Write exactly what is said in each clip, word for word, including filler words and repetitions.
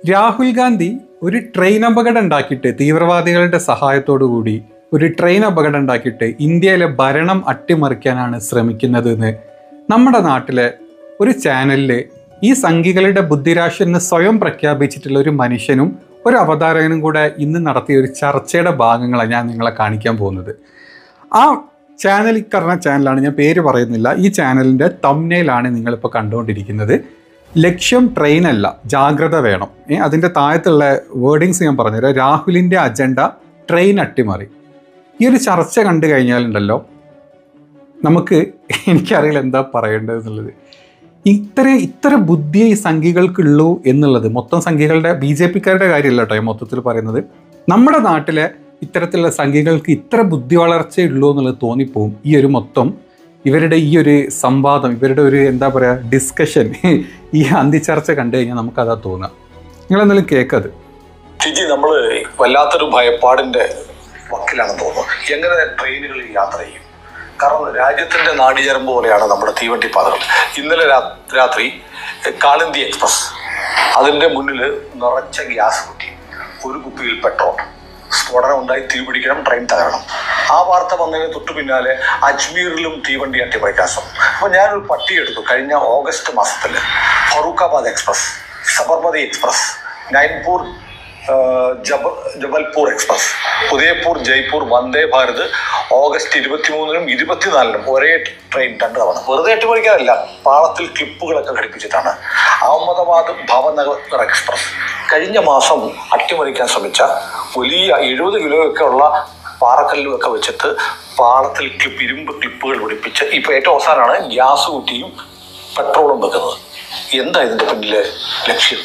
രാഹുൽ ഗാന്ധി ഒരു ട്രെയിൻ അപകടം ഉണ്ടാക്കിയിട്ട് തീവ്രവാദികളുടെ സഹായത്തോടു കൂടി ഒരു ട്രെയിൻ അപകടം ഉണ്ടാക്കിയിട്ട് ഇന്ത്യയിലെ ഭരണം അട്ടിമറിക്കാനാണ് ശ്രമിക്കുന്നത് എന്ന് നമ്മുടെ നാട്ടിലെ ഒരു ചാനലിൽ ഈ സംഘികളുടെ ബുദ്ധിരാശെന്ന് സ്വയം പ്രഖ്യാപിച്ചിട്ടുള്ള ഒരു മനുഷ്യനും ഒരു അവതാരകനും കൂടെ ഇന്ന് നടത്തിയ ഒരു ചർച്ചയുടെ ഭാഗങ്ങളാണ് ഞാൻ നിങ്ങളെ കാണിക്കാൻ പോകുന്നത്. ആ ചാനൽ ഈ പറഞ്ഞ ചാനലാണ്, ഞാൻ പേര് പറയുന്നില്ല. ഈ ചാനലിൻ്റെ തംബ്നെയിലാണ് നിങ്ങളിപ്പോൾ കണ്ടുകൊണ്ടിരിക്കുന്നത്. ലക്ഷ്യം ട്രെയിൻ അല്ല, ജാഗ്രത വേണം. അതിൻ്റെ താഴത്തുള്ള വേർഡിങ്സ് ഞാൻ പറഞ്ഞുതരാം. രാഹുലിൻ്റെ അജണ്ട ട്രെയിൻ അട്ടിമറി. ഈ ഒരു ചർച്ച കണ്ടു കഴിഞ്ഞാലുണ്ടല്ലോ നമുക്ക് എനിക്കറിയില്ല എന്താ പറയേണ്ടത് എന്നുള്ളത്. ഇത്ര ഇത്ര ബുദ്ധിയെ ഈ സംഘികൾക്കുള്ളൂ എന്നുള്ളത്, മൊത്തം സംഘികളുടെ ബി ജെ പിക്കാരുടെ കാര്യമല്ല കേട്ടോ മൊത്തത്തിൽ പറയുന്നത്. നമ്മുടെ നാട്ടിലെ ഇത്തരത്തിലുള്ള സംഘികൾക്ക് ഇത്ര ബുദ്ധി വളർച്ചയുള്ളൂ എന്നുള്ളത് തോന്നിപ്പോവും. ഈ ഒരു മൊത്തം ഇവരുടെ ഈ ഒരു സംവാദം, ഇവരുടെ ഒരു എന്താ പറയുക ഡിസ്കഷൻ, ഈ അന്തിച്ചർച്ച കണ്ടു കഴിഞ്ഞാൽ നമുക്കതാ തോന്നുക. നിങ്ങളെന്തായാലും കേൾക്കത്. ജിജി, നമ്മൾ വല്ലാത്തൊരു ഭയപ്പാടിന്റെ വക്കിലാണെന്ന് തോന്നുന്നു. എങ്ങനെ ട്രെയിനുകളിൽ യാത്ര ചെയ്യും? കാരണം രാജ്യത്തിന്റെ നാടിചേരമ്പ് പോലെയാണ് നമ്മുടെ തീവണ്ടി പാതകൾ. ഇന്നലെ രാത്രി കാളിന്തി എക്സ്പ്രസ്, അതിന്റെ മുന്നിൽ നിറച്ച ഗ്യാസ് കുറ്റി, ഒരു കുപ്പിയിൽ പെട്രോൾ, സ്ഫോടനം ഉണ്ടായി, തീ പിടിക്കണം, ട്രെയിൻ തകരണം. ആ വാർത്ത വന്നതിന് തൊട്ടു പിന്നാലെ അജ്മീറിലും തീവണ്ടി അട്ടിമറിക്കാൻ ശ്രമം. അപ്പൊ ഞാനൊരു പട്ടിയെടുത്തു. കഴിഞ്ഞ ഓഗസ്റ്റ് മാസത്തിൽ ഫറൂഖാബാദ് എക്സ്പ്രസ്, സബർമതി എക്സ്പ്രസ്, നൈൻപൂർ ജബ ജബൽപൂർ എക്സ്പ്രസ്, ഉദയപൂർ ജയ്പൂർ വന്ദേ ഭാരത് ഓഗസ്റ്റ് ഇരുപത്തിമൂന്നിനും ഇരുപത്തിനാലിനും ഒരേ ട്രെയിൻ രണ്ട് തവണ. വെറുതെ അട്ടിമറിക്കാനല്ല, പാളത്തിൽ ക്ലിപ്പുകളൊക്കെ ഘടിപ്പിച്ചിട്ടാണ്. അഹമ്മദാബാദ് ഭാവനഗർ എക്സ്പ്രസ് കഴിഞ്ഞ മാസം അട്ടിമറിക്കാൻ ശ്രമിച്ച വലിയ എഴുപത് കിലോയൊക്കെ ഉള്ള പാറക്കല്ലുമൊക്കെ വെച്ചിട്ട് പാളത്തിൽ ക്ലിപ്പ് ഇരുമ്പ് ക്ലിപ്പുകൾ പിടിപ്പിച്ച് ഇപ്പൊ ഏറ്റവും അവസാനമാണ് ഗ്യാസ് കുറ്റിയും പെട്രോളും വെക്കുന്നത്. എന്താ ഇതിന്റെ പിന്നിലെ ലക്ഷ്യം?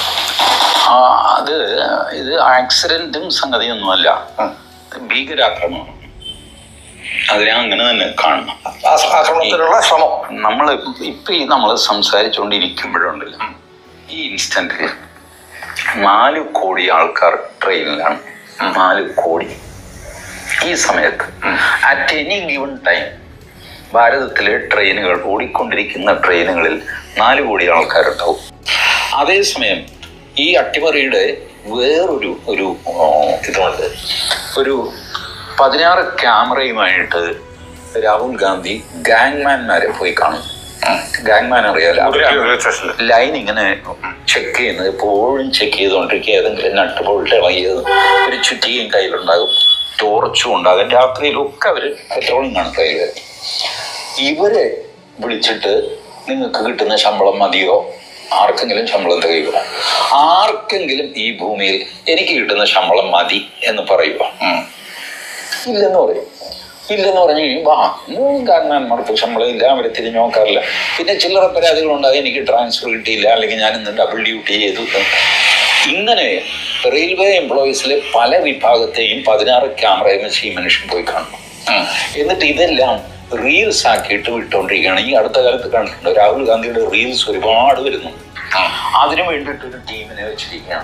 അത് ഇത് ആക്സിഡന്റും സംഗതിയൊന്നുമല്ല, ഭീകരാക്രമണം. അതിനെ അങ്ങനെ തന്നെ കാണണം. ആക്രമണത്തിനുള്ള ശ്രമം. നമ്മൾ ഇപ്പൊ ഈ നമ്മൾ സംസാരിച്ചുകൊണ്ടിരിക്കുമ്പോഴുണ്ടല്ലോ, ഈ ഇൻസ്റ്റന്റിൽ നാല് കോടി ആൾക്കാർ ട്രെയിനിലാണ്. നാല് കോടി ഈ സമയത്ത് അറ്റ് എനി ഗിവൺ ടൈം ഭാരതത്തിലെ ട്രെയിനുകൾ, ഓടിക്കൊണ്ടിരിക്കുന്ന ട്രെയിനുകളിൽ നാല് കോടി ആൾക്കാരുണ്ടാവും. അതേസമയം ഈ അട്ടിമറിയുടെ വേറൊരു ഒരു ഇതുണ്ട്. ഒരു പതിനാറ് ക്യാമറയുമായിട്ട് രാഹുൽ ഗാന്ധി ഗാങ്മാൻമാരെ പോയി കാണും. ഗാങ്മാൻ അറിയാലോ, ലൈൻ ഇങ്ങനെ ചെക്ക് ചെയ്യുന്നത്, എപ്പോഴും ചെക്ക് ചെയ്തുകൊണ്ടിരിക്കുക. ഏതെങ്കിലും നട്ട് ബോൾട്ട് ഇളകിയത്, ഒരു ചുറ്റിയും കയ്യിലുണ്ടാകും, ടോർച്ചും ഉണ്ടാകും. രാത്രിയിലൊക്കെ അവർ പെട്രോളിംഗ് ആണ് കയ്യിൽ. ഇവരെ വിളിച്ചിട്ട് നിങ്ങൾക്ക് കിട്ടുന്ന ശമ്പളം മതിയോ? ആർക്കെങ്കിലും ശമ്പളം തികയുക? ആർക്കെങ്കിലും ഈ ഭൂമിയിൽ എനിക്ക് കിട്ടുന്ന ശമ്പളം മതി എന്ന് പറയുക? ഇല്ലെന്ന് പറയും. ഇല്ലെന്ന് പറഞ്ഞു കഴിയുമ്പോൾ ആ കാരണന്മാർക്ക് ശമ്പളം ഇല്ല, അവരെ തിരിഞ്ഞു നോക്കാറില്ല. പിന്നെ ചില്ലറ പരാതികളുണ്ടാകും, എനിക്ക് ട്രാൻസ്ഫർ കിട്ടിയില്ല, അല്ലെങ്കിൽ ഞാൻ ഇന്ന് ഡബിൾ ഡ്യൂട്ടി ചെയ്തു. ഇങ്ങനെ റെയിൽവേ എംപ്ലോയീസിലെ പല വിഭാഗത്തെയും പതിനാറ് ക്യാമറയും വെച്ച് ഈ മനുഷ്യൻ പോയി കാണണം. എന്നിട്ട് ഇതെല്ലാം റീൽസ് ആക്കിയിട്ട് വിട്ടുകൊണ്ടിരിക്കുകയാണ്. ഈ അടുത്ത കാലത്ത് കണ്ടിട്ടുണ്ട്, രാഹുൽ ഗാന്ധിയുടെ റീൽസ് ഒരുപാട് വരുന്നു. അതിനു വേണ്ടിയിട്ടൊരു ടീമിനെ വെച്ചിരിക്കുകയാണ്.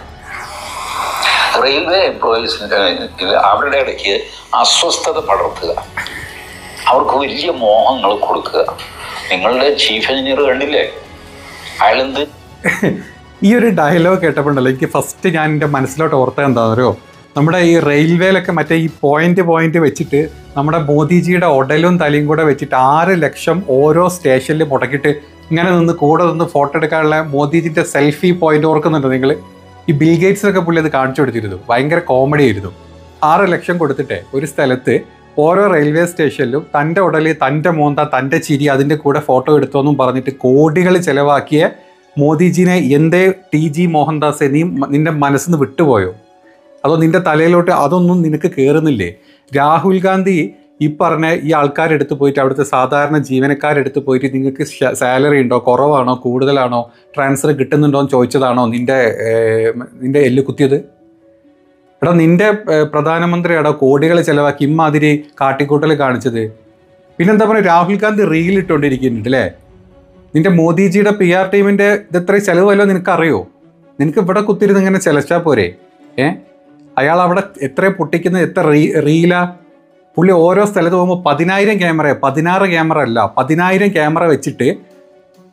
റെയിൽവേ എംപ്ലോയീസിന്റെ അവരുടെ ഇടയ്ക്ക് അസ്വസ്ഥത പടർത്തുക, അവർക്ക് വലിയ മോഹങ്ങൾ കൊടുക്കുക. നിങ്ങളുടെ ചീഫ് എഞ്ചിനീയർ കണ്ടില്ലേ, അയാളെന്ത് ഈ ഒരു ഡയലോഗ് കേട്ടപ്പോണ്ടല്ലോ എനിക്ക് ഫസ്റ്റ് ഞാൻ എൻ്റെ മനസ്സിലോട്ട് ഓർത്തത് എന്താണെന്നറിയോ, നമ്മുടെ ഈ റെയിൽവേയിലൊക്കെ മറ്റേ ഈ പോയിന്റ് പോയിന്റ് വെച്ചിട്ട് നമ്മുടെ മോദിജിയുടെ ഉടലും തലയും കൂടെ വെച്ചിട്ട് ആറ് ലക്ഷം ഓരോ സ്റ്റേഷനിൽ മുടക്കിയിട്ട് ഇങ്ങനെ നിന്ന് കൂടെ നിന്ന് ഫോട്ടോ എടുക്കാനുള്ള മോദിജിൻ്റെ സെൽഫി പോയിന്റ് ഓർക്കുന്നുണ്ടോ നിങ്ങൾ? ഈ ബിൽഗേറ്റ്സിനൊക്കെ പുള്ളി അത് കാണിച്ചു കൊടുത്തിരുന്നു. ഭയങ്കര കോമഡി ആയിരുന്നു. ആറ് ലക്ഷം കൊടുത്തിട്ട് ഒരു സ്ഥലത്ത് ഓരോ റെയിൽവേ സ്റ്റേഷനിലും തൻ്റെ ഉടല്, തൻ്റെ മോന്ത, തൻ്റെ ചിരി, അതിൻ്റെ കൂടെ ഫോട്ടോ എടുത്തോന്നും പറഞ്ഞിട്ട് കോടികൾ ചിലവാക്കിയ മോദിജിനെ എന്തേ ടി ജി മോഹൻദാസ് നീ നിൻ്റെ മനസ്സിന്ന് വിട്ടുപോയോ? അതോ നിൻ്റെ തലയിലോട്ട് അതൊന്നും നിനക്ക് കയറുന്നില്ലേ? രാഹുൽ ഗാന്ധി ഈ പറഞ്ഞ ഈ ആൾക്കാരെടുത്ത് പോയിട്ട്, അവിടുത്തെ സാധാരണ ജീവനക്കാരെടുത്ത് പോയിട്ട് നിങ്ങൾക്ക് സാലറി ഉണ്ടോ, കുറവാണോ, കൂടുതലാണോ, ട്രാൻസ്ഫർ കിട്ടുന്നുണ്ടോ എന്ന് ചോദിച്ചതാണോ നിൻ്റെ നിൻ്റെ എല്ല് കുത്തിയത്? എടാ, നിൻ്റെ പ്രധാനമന്ത്രിയാടോ കോടികൾ ചിലവാക്കി ഇമ്മാതിരി കാട്ടിക്കൂട്ടൽ കാണിച്ചത്. പിന്നെന്താ പറയുക, രാഹുൽ ഗാന്ധി റീൽ ഇട്ടുകൊണ്ടിരിക്കുന്നുണ്ട് അല്ലേ? നിൻ്റെ മോദിജിയുടെ പി ആർ ടീമിൻ്റെ ഇതെത്ര ചിലവല്ലോ നിനക്കറിയോ? നിനക്ക് ഇവിടെ കുത്തിരുന്ന് ഇങ്ങനെ ചിലച്ചാൽ പോരെ? ഏ അയാൾ അവിടെ എത്ര പൊട്ടിക്കുന്നത്, എത്ര റീ റീലാ പുള്ളി ഓരോ സ്ഥലത്ത് പോകുമ്പോൾ പതിനായിരം ക്യാമറ, പതിനാറ് ക്യാമറ അല്ല, പതിനായിരം ക്യാമറ വെച്ചിട്ട്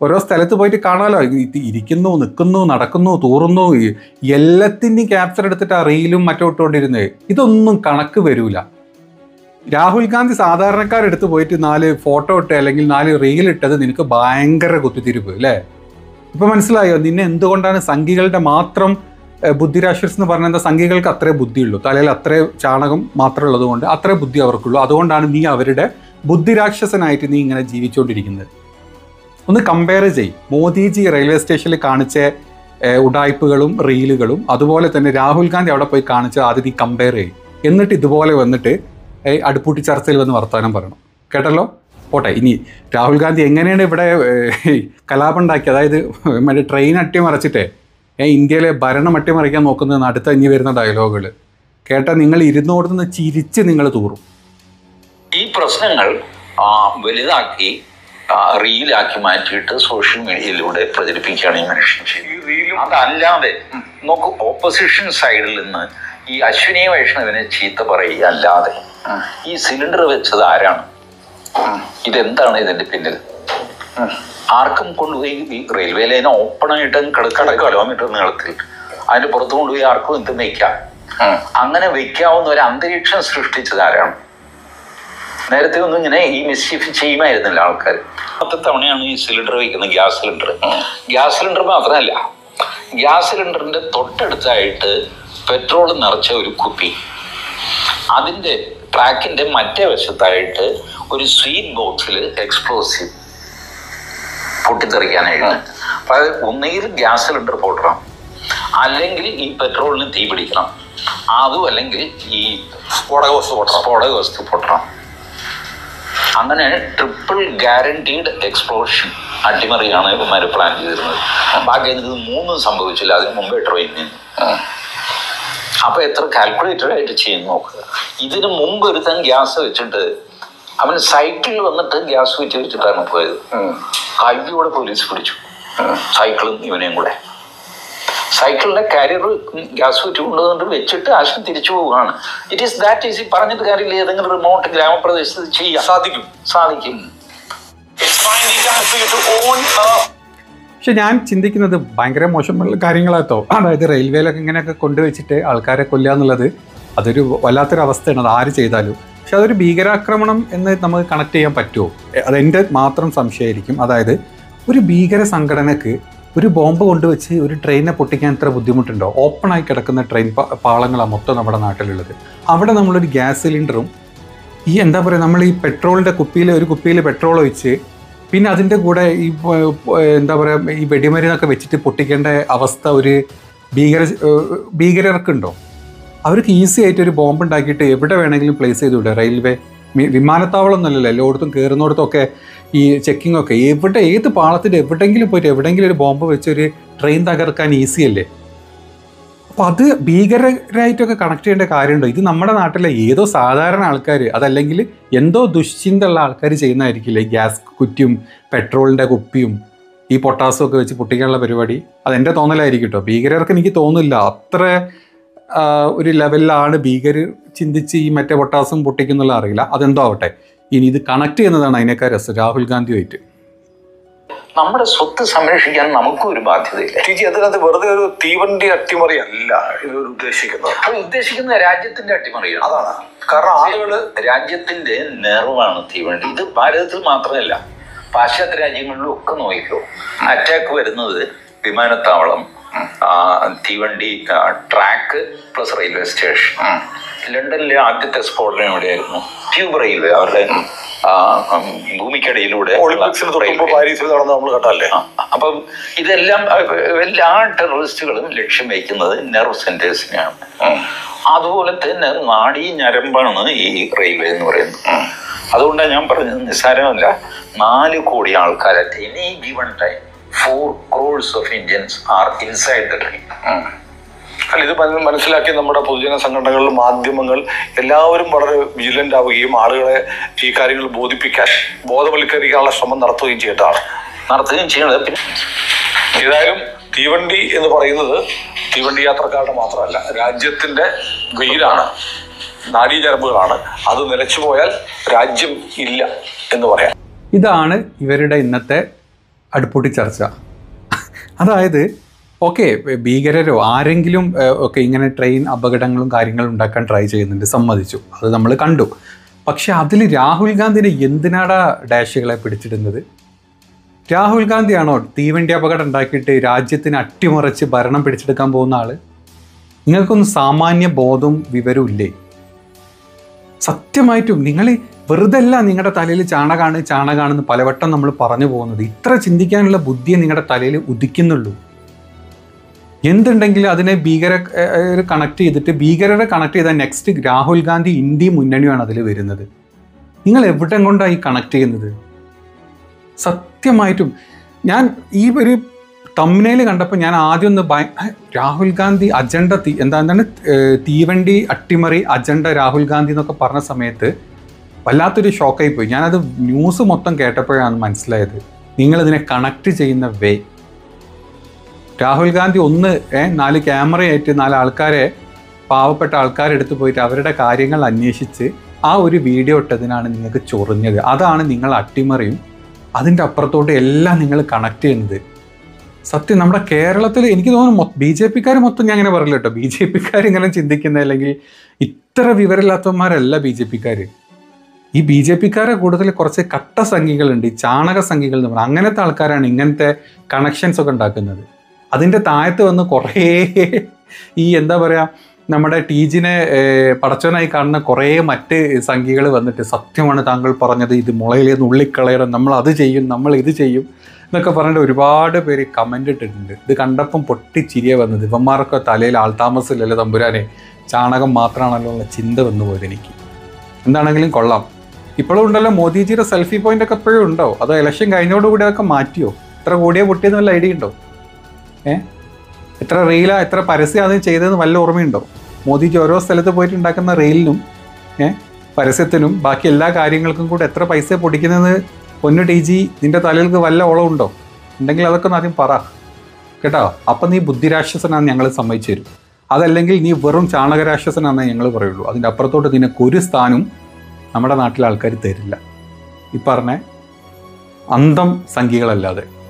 ഓരോ സ്ഥലത്ത് പോയിട്ട് കാണാമല്ലോ, ഇത് ഇരിക്കുന്നു, നിൽക്കുന്നു, നടക്കുന്നു, തൂറുന്നു, എല്ലാത്തിൻ്റെയും ക്യാപ്ചർ എടുത്തിട്ട് ആ റീലും മറ്റും ഇട്ടുകൊണ്ടിരുന്നത്. ഇതൊന്നും കണക്ക് വരൂല. രാഹുൽ ഗാന്ധി സാധാരണക്കാരെടുത്ത് പോയിട്ട് നാല് ഫോട്ടോ ഇട്ട് അല്ലെങ്കിൽ നാല് റീൽ ഇട്ടത് നിനക്ക് ഭയങ്കര കുത്തിത്തിരിപ്പ് അല്ലേ? ഇപ്പം മനസ്സിലായോ നിന്നെ എന്തുകൊണ്ടാണ് സംഘികളുടെ മാത്രം ബുദ്ധിരാക്ഷസ് എന്ന് പറഞ്ഞാൽ? എന്താ, സംഘികൾക്ക് അത്രേ ബുദ്ധിയുള്ളൂ, തലയിൽ അത്രേ ചാണകം മാത്രമേ ഉള്ളത് കൊണ്ട് അത്രേ ബുദ്ധി അവർക്കുള്ളൂ. അതുകൊണ്ടാണ് നീ അവരുടെ ബുദ്ധിരാക്ഷസനായിട്ട് നീ ഇങ്ങനെ ജീവിച്ചുകൊണ്ടിരിക്കുന്നത്. ഒന്ന് കമ്പയർ ചെയ്യും. മോദിജി റെയിൽവേ സ്റ്റേഷനിൽ കാണിച്ച ഉഡായ്പകളും റീലുകളും അതുപോലെ തന്നെ രാഹുൽ ഗാന്ധി അവിടെ പോയി കാണിച്ച ആദ്യം നീ കമ്പയർ ചെയ്യും. എന്നിട്ട് ഇതുപോലെ വന്നിട്ട് അടുപ്പൂട്ടി ചർച്ചയിൽ വന്ന് വർത്തമാനം പറയണം. കേട്ടല്ലോ? പോട്ടെ. ഇനി രാഹുൽ ഗാന്ധി എങ്ങനെയാണ് ഇവിടെ കലാപം ഉണ്ടാക്കി, അതായത് മറ്റേ ട്രെയിൻ അട്ടിമറിച്ചിട്ടേ ഇന്ത്യയിലെ ഭരണം അട്ടിമറിക്കാൻ നോക്കുന്നതെന്ന് അടുത്ത ഇനി വരുന്ന ഡയലോഗുകൾ കേട്ടാൽ നിങ്ങൾ ഇരുന്നോടുന്ന് ചിരിച്ച് നിങ്ങൾ തൂറും. ഈ പ്രശ്നങ്ങൾ വലുതാക്കി റീലാക്കി മാറ്റിയിട്ട് സോഷ്യൽ മീഡിയയിലൂടെ പ്രചരിപ്പിക്കുകയാണ് ഈ മനുഷ്യൻ ശരി. അതല്ലാതെ നോക്ക്, ഓപ്പോസിഷൻ സൈഡിൽ നിന്ന് ഈ അശ്വിനി വൈഷ്ണവിനെ ചീത്ത പറയുക അല്ലാതെ ഈ സിലിണ്ടർ വെച്ചത് ആരാണ്, ഇതെന്താണ് ഇതിന്റെ പിന്നിൽ, ആർക്കും കൊണ്ടുപോയി ഈ റെയിൽവേ ലൈൻ ഓപ്പൺ ആയിട്ട് കിടക്കണ കിലോമീറ്റർ നീളത്തിൽ അതിന് പുറത്ത് കൊണ്ടുപോയി ആർക്കും എന്തും വെക്കാം. അങ്ങനെ വെക്കാവുന്ന ഒരു അന്തരീക്ഷം സൃഷ്ടിച്ചത് ആരാണ്? നേരത്തെ ഒന്നും ഇങ്ങനെ ഈ മിസ്ചീഫ് ചെയ്യുമായിരുന്നില്ല ആൾക്കാർ. പത്ത് തവണയാണ് ഈ സിലിണ്ടർ വയ്ക്കുന്നത്, ഗ്യാസ് സിലിണ്ടർ. ഗ്യാസ് സിലിണ്ടർ മാത്രമല്ല, ഗ്യാസ് സിലിണ്ടറിന്റെ തൊട്ടടുത്തായിട്ട് പെട്രോൾ നിറച്ച ഒരു കുപ്പി, അതിന്റെ ട്രാക്കിന്റെ മറ്റേ വശത്തായിട്ട് ഒരു സ്വീറ്റ് ബോക്സിൽ എക്സ്പ്ലോസീവ് പൊട്ടിത്തെറിക്കാനായിട്ട്. അപ്പൊ അത് ഒന്നുകിൽ ഗ്യാസ് സിലിണ്ടർ പൊട്ടണം, അല്ലെങ്കിൽ ഈ പെട്രോളിന് തീ പിടിക്കണം, അതും അല്ലെങ്കിൽ ഈ സ്ഫോടക വസ്തു പൊട്ടണം സ്ഫോടക വസ്തു പൊട്ടണം അങ്ങനെ ട്രിപ്പിൾ ഗ്യാരണ്ടീഡ് എക്സ്പ്ലോഷൻ അട്ടിമറിയാണ് ഇവന്മാർ പ്ലാൻ ചെയ്തിരുന്നത്. ബാക്കി എനിക്ക് മൂന്നും സംഭവിച്ചില്ല അതിന് മുമ്പേ ട്രെയിനിൽ നിന്ന്. അപ്പൊ എത്ര കാൽക്കുലേറ്റഡ് ആയിട്ട് ചെയ്യുന്നു നോക്കുക. ഇതിന് മുമ്പ് ഒരുത്തൻ ഗ്യാസ് വെച്ചിട്ട് അവൻ സൈക്കിളിൽ വന്നിട്ട് ഗ്യാസ് വെച്ച് വെച്ചിട്ടാണ് പോയത്. കയ്യോടെ പോലീസ് പിടിച്ചു, സൈക്കിളും ഇവനെയും കൂടെ. സൈക്കിളിന്റെ കാരിയർ ഗ്യാസ് വെച്ച് കൊണ്ടുവന്നിട്ട് വെച്ചിട്ട് ആശം തിരിച്ചു പോവുകയാണ്. It is that easy. പറഞ്ഞിട്ട് കാര്യമില്ല, ഏതെങ്കിലും റിമോട്ട് ഗ്രാമപ്രദേശത്ത് ചെയ്യാൻ സാധിക്കും സാധിക്കും പക്ഷെ ഞാൻ ചിന്തിക്കുന്നത് ഭയങ്കര മോശമുള്ള കാര്യങ്ങളാട്ടോ. അതായത് റെയിൽവേയിലൊക്കെ ഇങ്ങനെയൊക്കെ കൊണ്ടുവച്ചിട്ട് ആൾക്കാരെ കൊല്ലുക എന്നുള്ളത് അതൊരു വല്ലാത്തൊരു അവസ്ഥയാണ്. അത് ആര് ചെയ്താലും. പക്ഷെ അതൊരു ഭീകരാക്രമണം എന്ന് നമുക്ക് കണക്ട് ചെയ്യാൻ പറ്റുമോ? അതെൻ്റെ മാത്രം സംശയമായിരിക്കും. അതായത് ഒരു ഭീകര സംഘടനക്ക് ഒരു ബോംബ് കൊണ്ടുവച്ച് ഒരു ട്രെയിനെ പൊട്ടിക്കാൻ ഇത്ര ബുദ്ധിമുട്ടുണ്ടോ? ഓപ്പണായി കിടക്കുന്ന ട്രെയിൻ പാളങ്ങളാണ് മൊത്തം നമ്മുടെ നാട്ടിലുള്ളത്. അവിടെ നമ്മളൊരു ഗ്യാസ് സിലിണ്ടറും ഈ എന്താ പറയുക, നമ്മൾ ഈ പെട്രോളിൻ്റെ കുപ്പിയിൽ ഒരു കുപ്പിയിൽ പെട്രോൾ ഒഴിച്ച് പിന്നെ അതിൻ്റെ കൂടെ ഈ എന്താ പറയുക ഈ വെടിമരുന്നൊക്കെ വെച്ചിട്ട് പൊട്ടിക്കേണ്ട അവസ്ഥ ഒരു ഭീകര ഭീകരർക്കുണ്ടോ? അവർക്ക് ഈസി ആയിട്ട് ഒരു ബോംബ് ഉണ്ടാക്കിയിട്ട് എവിടെ വേണമെങ്കിലും പ്ലേസ് ചെയ്ത് വിടുക. റെയിൽവേ വിമാനത്താവളം എന്നല്ലല്ലോ, എല്ലായിടത്തും കയറുന്നിടത്തൊക്കെ ഈ ചെക്കിംഗ് ഒക്കെ എവിടെ ഏത് പാളത്തിൻ്റെ എവിടെയെങ്കിലും പോയിട്ട് എവിടെയെങ്കിലും ഒരു ബോംബ് വെച്ചൊരു ട്രെയിൻ തകർക്കാൻ ഈസി അല്ലേ? അപ്പോൾ അത് ഭീകരരായിട്ടൊക്കെ കണക്ട് ചെയ്യേണ്ട കാര്യമുണ്ടോ? ഇത് നമ്മുടെ നാട്ടിലെ ഏതോ സാധാരണ ആൾക്കാർ, അതല്ലെങ്കിൽ എന്തോ ദുശ്ചിന്തയുള്ള ആൾക്കാർ ചെയ്യുന്നതായിരിക്കില്ലേ? ഗ്യാസ് കുറ്റിയും പെട്രോളിൻ്റെ കുപ്പിയും ഈ പൊട്ടാസും ഒക്കെ വെച്ച് പൊട്ടിക്കാനുള്ള പരിപാടി. അതെൻ്റെ തോന്നലായിരിക്കും കേട്ടോ. ഭീകരർക്ക് എനിക്ക് തോന്നുന്നില്ല അത്ര ഒരു ലെവലിലാണ് ഭീകർ ചിന്തിച്ച് ഈ മറ്റേ പൊട്ടാസും പൊട്ടിക്കുന്നുള്ള അറിയില്ല. അതെന്തോ ആവട്ടെ. ഇനി ഇത് കണക്ട് ചെയ്യുന്നതാണ് അതിനേക്കാൾ രസം രാഹുൽ ഗാന്ധിയുമായിട്ട്. നമ്മുടെ സ്വത്ത് സംരക്ഷിക്കാൻ നമുക്കും ഒരു ബാധ്യതയില്ല. ടിജി, അതിനകത്ത് വെറുതെ ഒരു തീവണ്ടി അട്ടിമറി അല്ല ഇത് ഉദ്ദേശിക്കുന്നത്. അത് ഉദ്ദേശിക്കുന്ന രാജ്യത്തിന്റെ അട്ടിമറിയാണ്. അതാണ് കാരണം ആളുകള് രാജ്യത്തിന്റെ നെർവാണ് തീവണ്ടി. ഇത് ഭാരതത്തിൽ മാത്രമല്ല, പാശ്ചാത്യ രാജ്യങ്ങളിലും ഒക്കെ നോക്കിക്കോ. അറ്റാക്ക് വരുന്നത് വിമാനത്താവളം, തീവണ്ടി ട്രാക്ക് പ്ലസ് റെയിൽവേ സ്റ്റേഷൻ. ലണ്ടനിലെ ആദ്യത്തെ സ്ഫോടനം എവിടെയായിരുന്നു? ട്യൂബ് റെയിൽവേ, അവരുടെ ഭൂമിക്കടിയിലൂടെ പാരീസിൽ നടന്ന് നമ്മൾ കണ്ടല്ലേ. അപ്പം ഇതെല്ലാം എല്ലാ ടെററിസ്റ്റുകളും ലക്ഷ്യം വയ്ക്കുന്നത് നെർവ് സെന്റേഴ്സിനെയാണ്. അതുപോലെ തന്നെ നാഡീ ഞരമ്പാണ് ഈ റെയിൽവേ എന്ന് പറയുന്നത്. അതുകൊണ്ടാണ് ഞാൻ പറഞ്ഞത് നിസ്സാരമല്ല. നാല് കോടി ആൾക്കാർ at any given time four crores of Indians are inside the train. അല്ല, ഇത് മനസ്സിലാക്കി നമ്മുടെ പൊതുജന സംഘടനകൾ, മാധ്യമങ്ങൾ എല്ലാവരും വളരെ വിജിലന്റ് ആവുകയും ആളുകളെ ഈ കാര്യങ്ങൾ ബോധിപ്പിക്കാൻ ബോധവൽക്കരിക്കാനുള്ള ശ്രമം നടത്തുകയും ചെയ്തിട്ടാണ് നടത്തുകയും ചെയ്യണത്. ഏതായാലും തീവണ്ടി എന്ന് പറയുന്നത് തീവണ്ടി യാത്രക്കാരുടെ മാത്രമല്ല, രാജ്യത്തിന്റെ വെയിലാണ്, നാഡീഞരമ്പുകളാണ്. അത് നിലച്ചുപോയാൽ രാജ്യം ഇല്ല എന്ന് പറയാം. ഇതാണ് ഇവരുടെ ഇന്നത്തെ അടുപ്പൂട്ടി ചർച്ച. അതായത് ഓക്കെ, ഭീകരരോ ആരെങ്കിലും ഒക്കെ ഇങ്ങനെ ട്രെയിൻ അപകടങ്ങളും കാര്യങ്ങളും ഉണ്ടാക്കാൻ ട്രൈ ചെയ്യുന്നുണ്ട്, സമ്മതിച്ചു, അത് നമ്മൾ കണ്ടു. പക്ഷെ അതിൽ രാഹുൽ ഗാന്ധിനെ എന്തിനാടാ ഡാഷുകളെ പിടിച്ചിടുന്നത്? രാഹുൽ ഗാന്ധിയാണോ തീവണ്ടി അപകടം ഉണ്ടാക്കിയിട്ട് രാജ്യത്തിന് അട്ടിമറിച്ച് ഭരണം പിടിച്ചെടുക്കാൻ പോകുന്ന ആള്? നിങ്ങൾക്കൊന്നും സാമാന്യ ബോധവും വിവരവും ഇല്ലേ? സത്യമായിട്ടും നിങ്ങൾ വെറുതെ അല്ല നിങ്ങളുടെ തലയിൽ ചാണകാണ് ചാണകാണെന്ന് പലവട്ടം നമ്മൾ പറഞ്ഞു പോകുന്നത്. ഇത്ര ചിന്തിക്കാനുള്ള ബുദ്ധിയെ നിങ്ങളുടെ തലയിൽ ഉദിക്കുന്നുള്ളൂ. എന്തുണ്ടെങ്കിലും അതിനെ ഭീകര കണക്ട് ചെയ്തിട്ട് ഭീകരരെ കണക്ട് ചെയ്താൽ നെക്സ്റ്റ് രാഹുൽ ഗാന്ധി ഇന്ത്യ മുന്നണിയാണ് അതിൽ വരുന്നത്. നിങ്ങൾ എവിടെ കൊണ്ടാണ് ഈ കണക്ട് ചെയ്യുന്നത്? സത്യമായിട്ടും ഞാൻ ഈ ഒരു തമ്മിനയിൽ കണ്ടപ്പോൾ ഞാൻ ആദ്യം ഒന്ന് ഭയ രാഹുൽ ഗാന്ധി അജണ്ട തീ എന്താ എന്താണ് തീവണ്ടി അട്ടിമറി അജണ്ട രാഹുൽ ഗാന്ധി എന്നൊക്കെ പറഞ്ഞ സമയത്ത് വല്ലാത്തൊരു ഷോക്കായി പോയി. ഞാനത് ന്യൂസ് മൊത്തം കേട്ടപ്പോഴാണ് മനസ്സിലായത് നിങ്ങളിതിനെ കണക്ട് ചെയ്യുന്ന വേ. രാഹുൽ ഗാന്ധി ഒന്ന് നാല് ക്യാമറയായിട്ട് നാല് ആൾക്കാരെ, പാവപ്പെട്ട ആൾക്കാരെടുത്ത് പോയിട്ട് അവരുടെ കാര്യങ്ങൾ അന്വേഷിച്ച് ആ ഒരു വീഡിയോ ഇട്ടതിനാണ് നിങ്ങൾക്ക് ചൊറിഞ്ഞത്. അതാണ് നിങ്ങൾ അട്ടിമറിയും അതിൻ്റെ അപ്പുറത്തോട്ട് എല്ലാം നിങ്ങൾ കണക്ട് ചെയ്യുന്നത്. സത്യം നമ്മുടെ കേരളത്തിൽ എനിക്ക് തോന്നുന്നു ബി ജെ പിക്കാർ മൊത്തം ഞാൻ അങ്ങനെ പറയില്ല കേട്ടോ, ബി ജെ പിക്കാർ ഇങ്ങനെ ചിന്തിക്കുന്ന അല്ലെങ്കിൽ ഇത്ര വിവരമില്ലാത്തവന്മാരല്ല ബി ജെ പിക്കാർ. ഈ ബി ജെ പിക്കാരെ കൂടുതൽ കുറച്ച് കട്ട സംഖ്യകളുണ്ട്, ഈ ചാണക സംഖ്യകൾ എന്ന് പറഞ്ഞാൽ അങ്ങനത്തെ ആൾക്കാരാണ് ഇങ്ങനത്തെ കണക്ഷൻസ് ഒക്കെ ഉണ്ടാക്കുന്നത്. അതിൻ്റെ താഴത്ത് വന്ന് കുറേ ഈ എന്താ പറയുക നമ്മുടെ ടീജിനെ പടച്ചവനായി കാണുന്ന കുറേ മറ്റ് സംഖ്യകൾ വന്നിട്ട് സത്യമാണ് താങ്കൾ പറഞ്ഞത്, ഇത് മുളയിലെ നുള്ളിക്കളയണം, നമ്മൾ അത് ചെയ്യും, നമ്മൾ ഇത് ചെയ്യും എന്നൊക്കെ പറഞ്ഞിട്ട് ഒരുപാട് പേര് കമൻ്റ് ഇട്ടിട്ടുണ്ട്. ഇത് കണ്ടപ്പം പൊട്ടി ചിരിയെ വന്നത്. ഇവന്മാർക്ക് തലയിൽ ആൾതാമസമില്ലല്ലോ തമ്പുരാനെ, ചാണകം മാത്രമാണല്ലോ ഉള്ള ചിന്ത വന്നു പോയത് എനിക്ക്. എന്താണെങ്കിലും കൊള്ളാം. ഇപ്പോഴും ഉണ്ടല്ലോ മോദിജിയുടെ സെൽഫി പോയിന്റ് ഒക്കെ എപ്പോഴും ഉണ്ടോ? അതോ ഇലക്ഷൻ കഴിഞ്ഞോടുകൂടി അതൊക്കെ മാറ്റിയോ? എത്ര കൂടിയോ പൊട്ടിയെന്ന് വല്ല ഐഡിയ ഉണ്ടോ? ഏ എത്ര റീലാ എത്ര പരസ്യം അത് ചെയ്തതെന്ന് വല്ല ഓർമ്മയുണ്ടോ? മോദിജി ഓരോ സ്ഥലത്ത് പോയിട്ട് ഉണ്ടാക്കുന്ന റീലിനും ഏഹ് പരസ്യത്തിനും ബാക്കി എല്ലാ കാര്യങ്ങൾക്കും കൂടെ എത്ര പൈസ പൊടിക്കുന്നത് പൊന്നു ടി ജി നിൻ്റെ തലയിൽക്ക് വല്ല ഓളമുണ്ടോ? ഉണ്ടെങ്കിൽ അതൊക്കെ ഒന്ന് ആദ്യം പറ കേട്ടോ. അപ്പം നീ ബുദ്ധിരാക്ഷസനാണെന്ന് ഞങ്ങൾ സമ്മതിച്ചു തരും. അതല്ലെങ്കിൽ നീ വെറും ചാണകരാക്ഷസനാണെന്നേ ഞങ്ങൾ പറയുള്ളൂ. അതിൻ്റെ അപ്പുറത്തോട്ട് നിനക്ക് ഒരു സ്ഥാനവും നമ്മുടെ നാട്ടിലെ ആൾക്കാർ തരില്ല, ഈ പറഞ്ഞ അന്തം സംഖ്യകളല്ലാതെ.